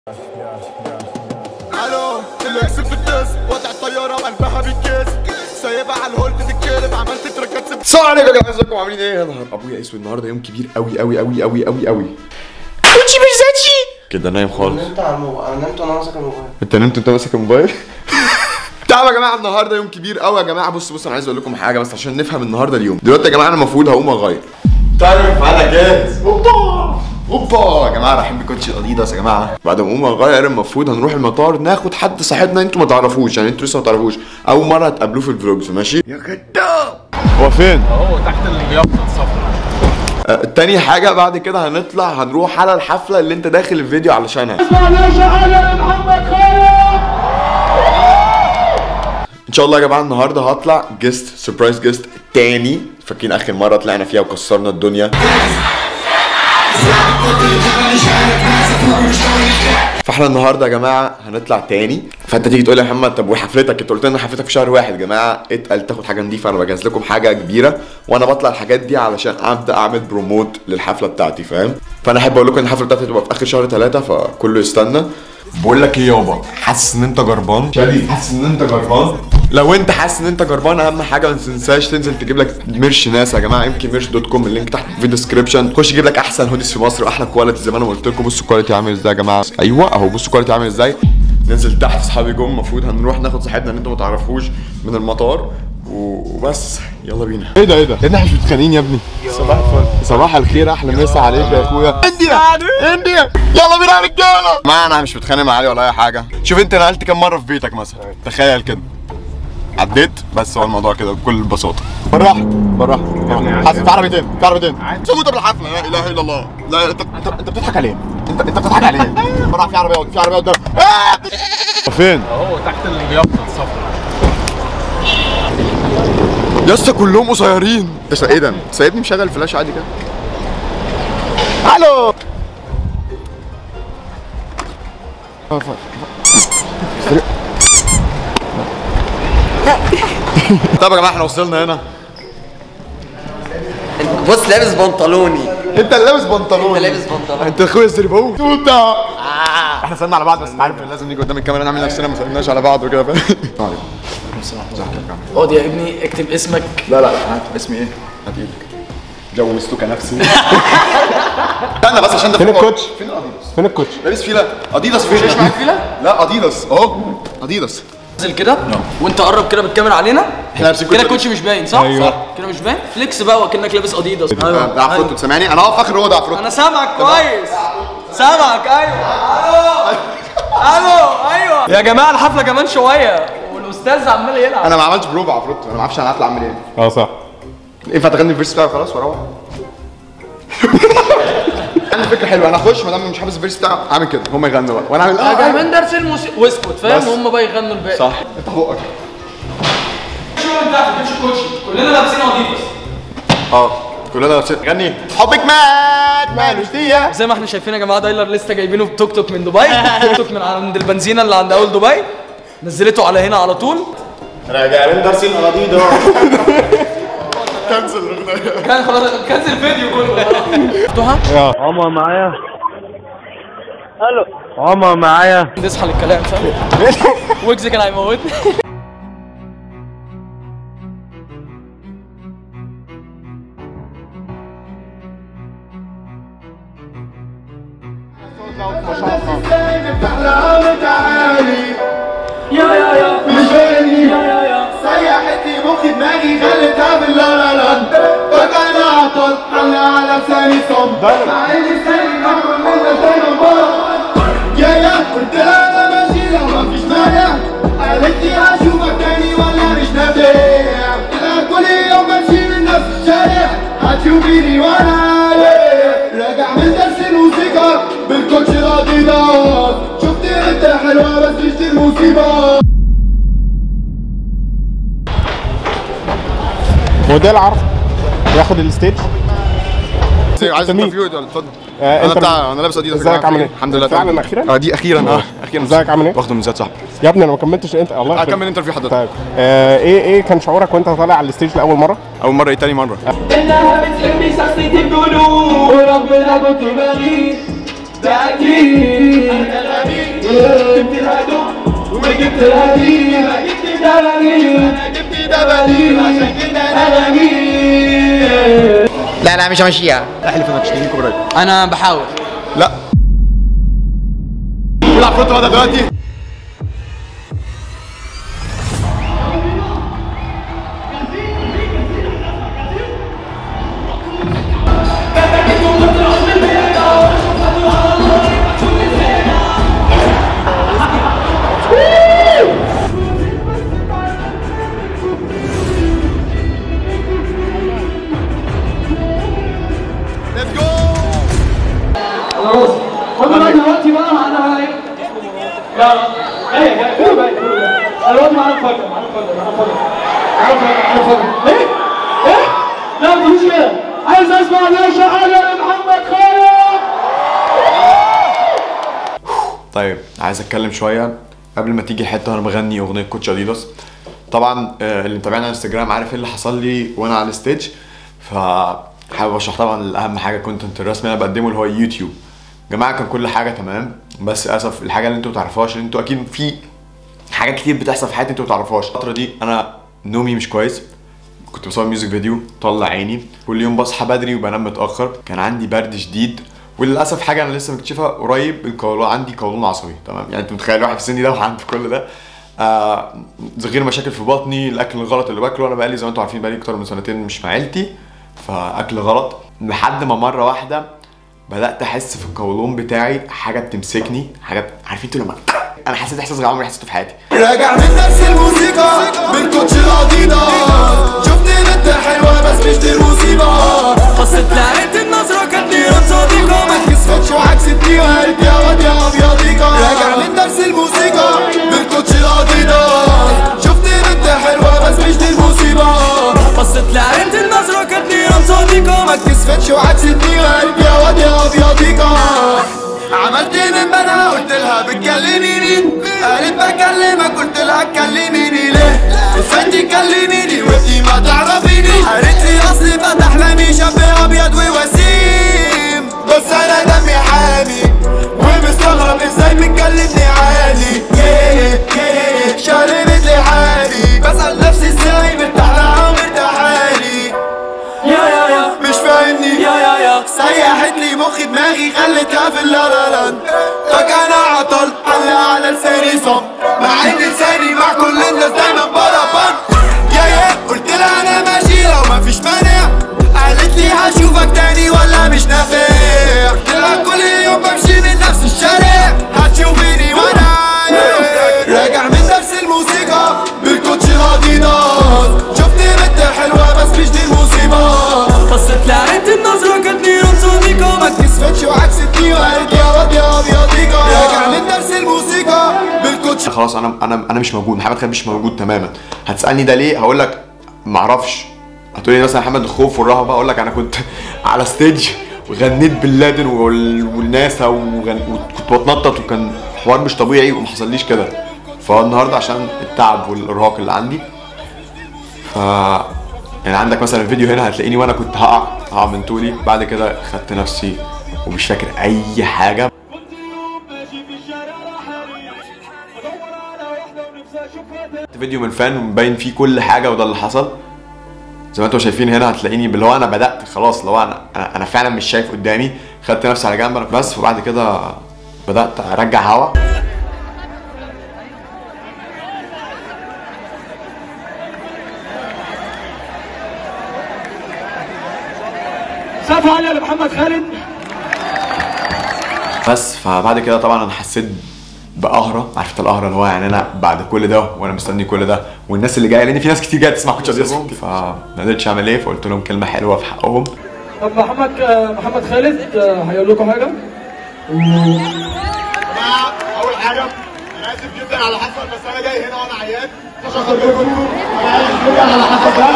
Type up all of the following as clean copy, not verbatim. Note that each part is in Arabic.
الو اللي كسبت الدس وضع الطياره وقلبها بالكيس سايبها على الهولد تتكلم عملت تركات. السلام عليكم يا جماعه، ازيكم عاملين ايه؟ يا نهار ابويا اسود، النهارده يوم كبير قوي قوي قوي قوي قوي قوي. كوتشي برزاتشي كده نايم خالص. نمت على الموبايل، انا نمت وانا ماسك الموبايل. انت نمت وانت ماسك الموبايل؟ تعالوا يا جماعه، النهارده يوم كبير قوي يا جماعه. بصوا انا عايز اقول لكم حاجه بس عشان نفهم النهارده اليوم. دلوقتي يا جماعه انا المفروض هقوم اغير. تعرف انا جاهز. اوبا يا جماعه، رايحين بكوتشي اديداس يا جماعه. بعد ما اقوم اغير المفروض هنروح المطار ناخد حد صاحبنا انتوا ما تعرفوش، يعني انتوا لسه ما تعرفوش، اول مره هتقابلوه في الفلوجز. ماشي يا كداب. هو فين؟ اهو تحت اليافطه الصفراء. تاني حاجه بعد كده هنطلع هنروح على الحفله اللي انت داخل الفيديو علشانها. ان شاء الله يا جماعه النهارده هطلع جيست، سربرايز جيست تاني. فاكرين اخر مره طلعنا فيها وكسرنا الدنيا؟ فاحنا النهارده يا جماعه هنطلع تاني. فانت تيجي تقول لي يا محمد طب وحفلتك؟ انت قلت لنا حفلتك في شهر واحد. يا جماعه اتقل تاخد حاجه نضيفه، انا بجهز لكم حاجه كبيره وانا بطلع الحاجات دي علشان ابدا اعمل بروموت للحفله بتاعتي، فاهم؟ فانا احب اقول لكم ان الحفله بتاعتي تبقى في اخر شهر 3 فكله يستنى. بقول لك ايه يابا، حاسس ان انت جربان؟ شادي حاسس ان انت جربان؟ لو انت حاسس ان انت جربان اهم حاجه ما تنساش تنزل تجيب لك ميرش ناس يا جماعه. يمكن ميرش.com، اللينك تحت في الديسكربشن. خش جيب لك احسن هوديز في مصر واحلى كواليتي زي ما انا قلت لكم. بصوا الكواليتي عامل ازاي يا جماعه. ايوه اهو بصوا الكواليتي عامل ازاي. ننزل تحت، اصحابي جم، المفروض هنروح ناخد صاحبنا اللي انتوا ما تعرفوش من المطار وبس. يلا بينا. ايه ده يا ابني، احنا مش متخانقين يا ابني؟ صباح الفل، صباح الخير، احلى مسا عليك يا اخويا. انديا يلا بينا يا رجاله. ما انا مش متخانق مع علي ولا اي حاجه. شوف انت نقلت كام مره في بيتك مثلا، تخيل كده عديت. بس هو الموضوع كده بكل بساطه. بالراحه بالراحه. حاسس في عربيتين، في عربيتين سووا بالحفله. لا اله الا الله. لا انت بتضحك عليه. انت بتضحك عليه. بالراحه، في عربيه قدام. فين؟ اهو تحت اليافطه الصفراء. يا اسطى كلهم قصيرين. انت ايه ده؟ سايبني مشغل فلاش عادي كده. الو. طب يا جماعه احنا وصلنا هنا. بص لابس بنطلوني. انت اللي لابس بنطلون. انت لابس بنطلون. انت اخويا الزرباوي توتا. احنا سلمنا على بعض بس انت عارف لازم نيجي قدام الكاميرا نعمل نفسنا ما سلمناش على بعض وكده، فاهم؟ اقعد يا ابني اكتب اسمك. لا هات اسمي ايه؟ هات ايدك. جوزتك نفسي. استنى بس عشان ده فين الكوتش؟ فين الاديداس؟ فين الكوتش؟ لابس فيلا اديداس. فين؟ مش معاك فيلا؟ لا اديداس اهو. اديداس. انزل كده وانت قرب كده بالكاميرا علينا. احنا لابسين كده الكوتش مش باين صح؟ أيوة. صح كده مش باين. فليكس بقى وكأنك لابس اديداس. ده عفروتو، سامعني؟ انا هقف اخر هو ده عفروتو. انا سامعك كويس. سامعك ايوه. الو ايوه يا جماعه الحفله كمان شويه والاستاذ عمال يلعب. انا ما عملتش بروفا عفروتو، انا ما اعرفش انا هطلع اعمل ايه. اه صح. ينفع تغني الفيرس بتاعي خلاص واروح؟ عندي فكره حلوه، انا اخش ما دام مش حافظ الفيرس بتاعه اعمل كده، هم يغنوا بقى وانا اعمل من درس الموسيقى واسكت، فاهم؟ وهم بقى يغنوا الباقي. صح. افتح بقك. شو انت هتمشي كوتشي كلنا لابسين اديداس. كلنا لابسين. غني حبك مات مالوش ديه. زي ما احنا شايفين يا جماعه دايلر لسه جايبينه بتوك توك من دبي. توك توك من عند البنزينه اللي عند اول دبي، نزلته على هنا على طول. راجعين دارسين اديداس. كنسل الاغنيه. كان خلاص كنسل الفيديو كله. شفتوها؟ عمر معايا. الو عمر معايا. نصحى للكلام، فاهم؟ ويجز كان هيموتني. يا مش فاهمني سيحتني مخي دماغي خلتها باللا فجأة عطل حل على لساني صم مع لساني مكمل من لساني يا قلت لها انا ماشي لو مفيش مانع. قالت لي هشوفك تاني ولا مش نافع. قلت لها كل يوم بمشي من نفس الشارع هتشوفيني وانا راجع من درس الموسيقى بالكوتش الاديداس. شفت انت حلوه بس مش المصيبه. هو ده العرض ياخد الستيج. عايز مين؟ انترفيو ولا اتفضل. انت انا لابس اديداس. ازيك عامل ايه؟ الحمد لله فعلا اخيرا؟ دي اخيرا. اخيرا. ازيك عامل ايه؟ واخده من زياد صاحبي. يا ابني انا ما كملتش. انت الله يخليك. هكمل انترفيو حضرتك. طيب ايه كان شعورك وانت طالع على الستيج لاول مره؟ اول مره. ايه تاني مره؟ انها بتحبي شخصيتي بقلوب وربنا كنت بغير ده اكيد انا الامين. جبت الهدوم وجبت الهديم، جبت دبابيب، انا جبت دبابيب عشان كده انا امين. لا لا مش همشيها. احلف انك تشتري كوبري. انا بحاول. لا بيلعب فوتو بقى دلوقتي. وانا دلوقتي بقى انا ايه؟ لا ايه كله باين كله باين. انا دلوقتي معانا مفاجأة معانا مفاجأة. ايه؟ ايه؟ لا ما تقولوش كده. عايز اسمع نشا حاجة لمحمد خالد. طيب عايز اتكلم شويه قبل ما تيجي الحته وانا بغني اغنيه كوتش اديداس. طبعا اللي متابعني على الانستجرام عارف ايه اللي حصل لي وانا على الستيج، فحابب اشرح. طبعا اهم حاجه كونتنت الرسمي انا بقدمه اللي هو يوتيوب. جماعه كان كل حاجه تمام، بس للاسف الحاجه اللي انتوا ما تعرفوهاش، ان انتوا اكيد في حاجات كتير بتحصل في حياتي انتوا ما تعرفوهاش. الفتره دي انا نومي مش كويس، كنت بصور ميوزك فيديو طلع عيني، كل يوم بصحى بدري وبنام متاخر، كان عندي برد شديد، وللاسف حاجه انا لسه مكتشفها قريب، القولون عندي قولون عصبي. تمام يعني انت متخيل واحد في سني ده وعنده كل ده. غير مشاكل في بطني، الاكل الغلط اللي باكله. انا بقالي زي ما انتم عارفين بقالي اكتر من سنتين مش مع عيلتي، فاكل غلط، لحد ما مره واحده بدات احس في القولون بتاعي حاجه بتمسكني، حاجه عارفين انتوا لما انا حسيت احساس غير عمري حسيته في حياتي. راجع من درس الموسيقى بالكوتش الاديداس، شفتني بنت حلوه بس مش دي المصيبه، بصيت لقيت النظره كانت نيران صديقه، ما اتكسفتش وعكستني وقالت يا واد يا ابيضيكا. راجع من درس الموسيقى بالكوتش الاديداس، شفتني بنت حلوه بس مش دي المصيبه، بصيت لقيت النظره كانت نيران صديقه، ما اتكسفتش وعكستني وقالت يا واد يا ابيضيكا. عملت من بنها قلت لها بتكلميني، قالت بكلمك قلت لها تكلميني ليه؟ ازاي تكلميني وانتي ما تعرفيني؟ قالت لي اصلي فتح احلامي شاب ابيض ووسيم، بس انا دمي حامي ومستغرب ازاي بتكلمني عالي. شربت لي حالي بسأل نفسي ازاي مرتاح لها ومرتاحالي. يا مش فاهمني يا سيحت لي مخي دماغي خلتها في اللالالاند، فجأة انا عطلت على لساني صم، مع ان لساني مع كل الناس دايما بربان. يا قلت لها انا ماشي لو مفيش مانع، قالت لي هشوفك تاني ولا مش نافع، قلت لها كل يوم بمشي من نفس الشارع هتشوفيني وانا راجع من درس الموسيقى بالكوتش الاديداس، شفت بنت حلوه بس مش دي المصيبه، بصيت لقيت النظره كانت نيران صديقه، ما اتكسفتش وعكستني وقالت يا واد يا ابيضيكا. راجع من درس الموسيقى بالكوتش. خلاص انا مش موجود، محمد خالد مش موجود تماما. هتسالني ده ليه؟ هقول لك معرفش. هتقولي مثلا محمد الخوف والرهبه، اقول لك انا كنت على ستيج وغنيت بن لادن والناسا وكنت بتنطط، وكان حوار مش طبيعي وما حصليش كده. فالنهارده عشان التعب والارهاق اللي عندي، ف يعني عندك مثلا الفيديو هنا هتلاقيني وانا كنت هقع من طولي، بعد كده خدت نفسي ومش فاكر اي حاجه. فيديو من فان ومبين فيه كل حاجه، وده اللي حصل زي ما انتم شايفين هنا. هتلاقيني اللي هو انا بدات خلاص، لو انا فعلا مش شايف قدامي، خدت نفسي على جنب بس، وبعد كده بدات ارجع هوا. سقف عالية لمحمد خالد. بس فبعد كده طبعا انا حسيت بقهرة، عرفت القهرة اللي هو يعني انا بعد كل ده وانا مستني كل ده، والناس اللي جايه، لان في ناس كتير جايه تسمع كوتش اديداس، فما قدرتش اعمل ايه، فقلت لهم كلمه حلوه في حقهم. طب محمد خالد هيقول لكم حاجه. اول حاجه انا اسف جدا على حصل، بس انا جاي هنا وانا عيان مش هاخد بالكم. انا اسف جدا على حصل ده.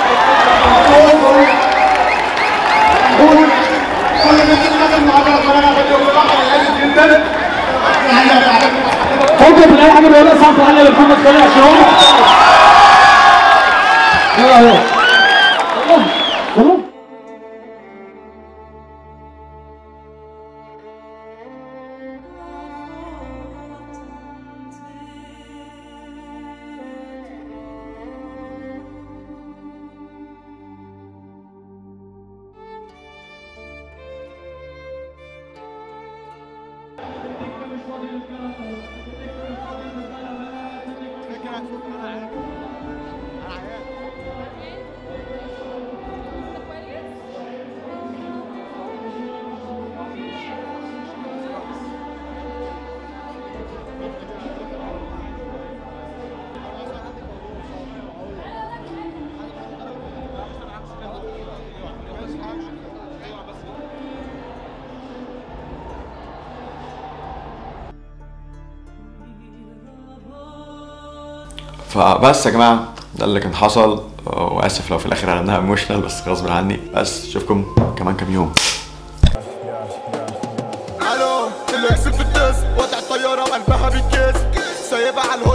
كل الناس اللي نازل معانا انا بدي انا اسف جدا. ممكن في اي حاجه بيقولها سقف عالية لمحمد خالد عشان هو يلا يلا فبس يا جماعه ده اللي كان حصل، واسف لو في الاخر قلبناها ايموشنال بس غصب عني. بس اشوفكم كمان كام يوم. الو اللي كسب في الدس وضع الطياره وقلبها بالكيس سايبها على